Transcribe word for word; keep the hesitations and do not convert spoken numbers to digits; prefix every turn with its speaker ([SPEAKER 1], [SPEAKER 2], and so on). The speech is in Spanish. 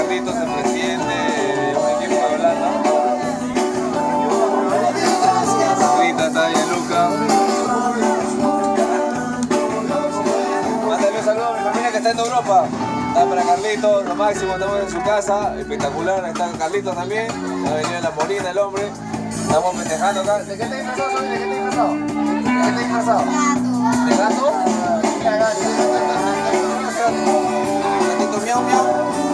[SPEAKER 1] Carlitos, el presidente de un equipo de Holanda. Rita está ahí, Luca. Mándale un saludo a mi familia que está en Europa. Está para Carlitos, lo máximo, estamos en su casa, espectacular, está Carlitos también, ha venido en la Molina el hombre, estamos festejando acá. ¿De qué te disfrazado, Sonia? ¿De qué te disfrazado? ¿De qué te disfrazado? ¿De gato? ¿De gato? ¿De gato? ¿Gatito miau miau?